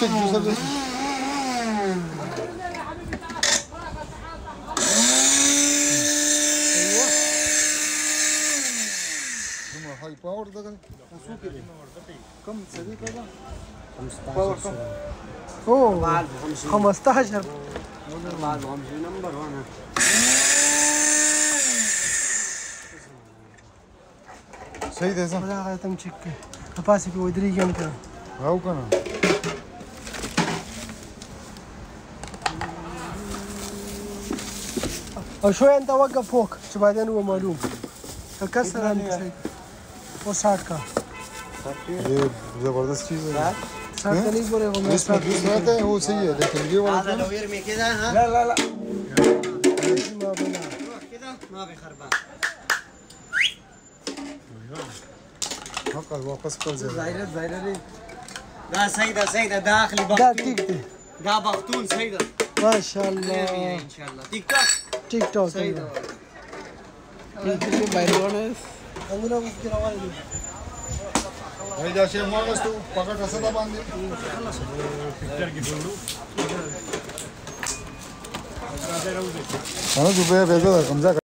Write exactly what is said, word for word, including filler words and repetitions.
check juicer ده هاي باور ده كان كم سديد ده باور كم اوه خمستاشر بعد خمسين نمبر وانا صحيح ده صح ولا غير تم تشيك تفاسي في ودري كم كده هاو كنا او شوي انت وقف فوق شو بعدين هو معلوم كسر انت सही वो साठ का ये जबरदस्त चीज है साठ का नहीं बोलेगा मैं इसमें दूसरा आता है वो सही है लेकिन ये वाला هذا لو يرمي كذا ها لا لا لا كذا ما بيخربان حقا واپس कर दे زايرة زايرة ده سيدة سيدة داخلي ده بختون تيك دي ده بختون سيدة ما شاء يرمي الله ان شاء الله تيك توك تيك توك سيدة عندنا مشكلة وايد भाई जैसे मांगस तो पकड़ कैसे दबान दे पिक्चर की बोलूं انا जो به به کمزا